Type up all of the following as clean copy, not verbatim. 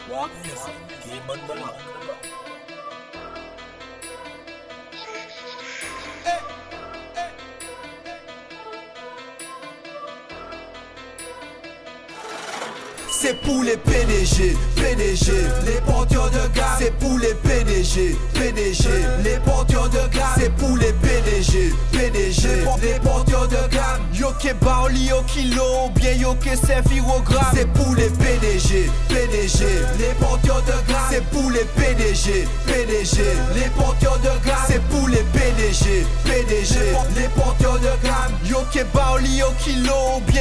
Walk Music, Game on Malak. C'est pour les PDG, PDG, les porteurs de gamme. C'est pour les PDG, PDG, les porteurs de gamme. C'est pour les PDG, PDG, les porteurs de gamme. Yo ke barli au kilo, bien yo ke servir au gramme. C'est pour les PDG, PDG, les porteurs de gamme. C'est pour les PDG, PDG, les porteurs de gamme. C'est pour les PDG, PDG, les porteurs de gamme. Yo ke barli au kilo, bien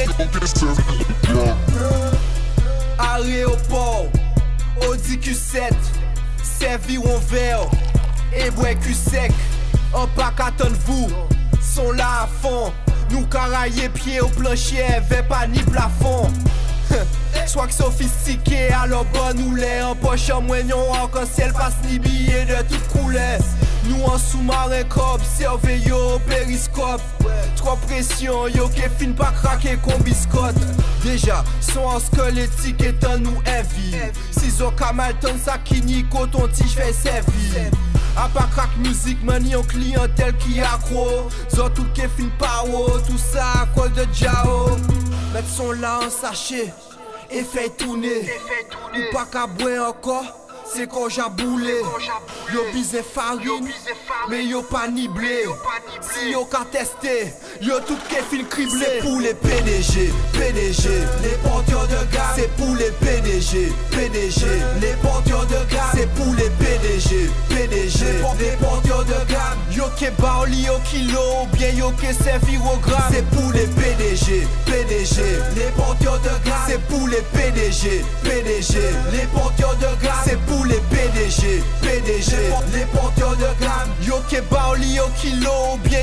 aéroport, Audi Q7, servi en verre, et bois cul sec, un pack attendez-vous, sont là à fond, nous carailler pieds au plancher, vers pas ni plafond. Soit que sophistiqué, alors bon nous l'est, en poche en moignon, arc-en-ciel passe ni billet de toute couleur. Nous en sous-marin cop, serve yo périscope. Trop pression, yo ke fin pas craquer comme biscotte. Déjà, son en squelettique étant nous heavy. Ciseaux Camalton, Sakini, coton tige fait servi. A pas crack musique, mani en clientèle qui accro. Zot tout ke fin power, tout ça à cause de Jao. Mettre son là en sachet et fait tourner. Ou pas qu'à boire encore, c'est quand j'ai boulé. Yo bise farine, mais yo pas ni blé. Si yo ka testé, yo tout ke fin criblé. C'est pour les PDG, PDG, les porteurs de gamme. C'est pour les PDG, PDG, les porteurs de gamme. C'est pour les PDG, PDG, les porteurs de gamme. Yo ke barli au kilo, bien yo ke servir au gramme. C'est pour les PDG, PDG, les porteurs de gamme. C'est pour les PDG, PDG, les porteurs de gamme. C'est pour les PDG, PDG, les porteurs de gamme. Yo ke barli au kilo, bien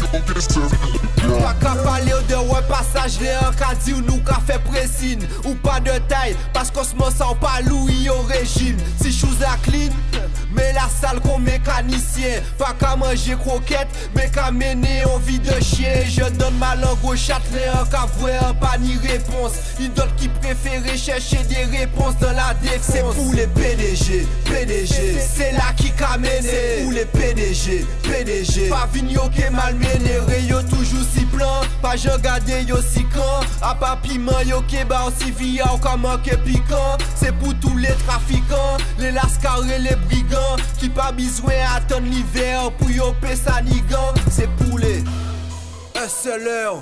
pas qu'à parler de ouais passage, les un ka di ou nous ka fait pressine. Ou pas de taille, parce qu'on se sent pas louis au régime. Si chose à clean, mais la salle comme mécanicien. Pas qu'à manger croquette, mais qu'à mener en vie de chien. Je donne ma langue au châtelet, un ka voir pas ni réponse. Une d'autres qui préférait chercher des réponses dans la défense. C'est pour les PDG, PDG, c'est là qui qu'a mené. C'est pour les PDG, PDG, pas vigno qui malmené. Yo toujours si plan, pas je garde yo si quand. A pas piment yo ke ba aussi via ou comme un piquant. C'est pour tous les trafiquants, les lascars et les brigands qui pas besoin attendre l'hiver pour yo payer sa nigan. C'est pour les hustlers,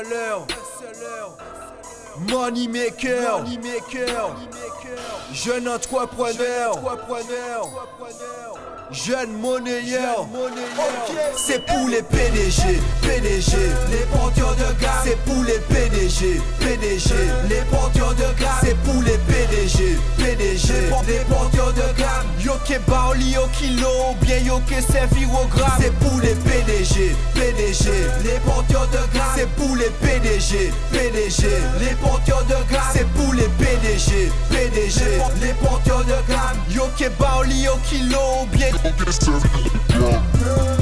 money maker, jeune entrepreneur, jeune monnayeur. C'est pour les PDG, PDG, les porteurs de gamme. C'est pour les PDG, PDG, les porteurs de gamme. C'est pour les PDG, PDG, les porteurs de gamme. Yo ke barli au kilo, bien yo ke servir au gramme. C'est pour les PDG, PDG, les porteurs de gamme. C'est pour les PDG, PDG, les porteurs de gamme. C'est pour les PDG, PDG, les porteurs de gamme. Yo ke barli au kilo, bien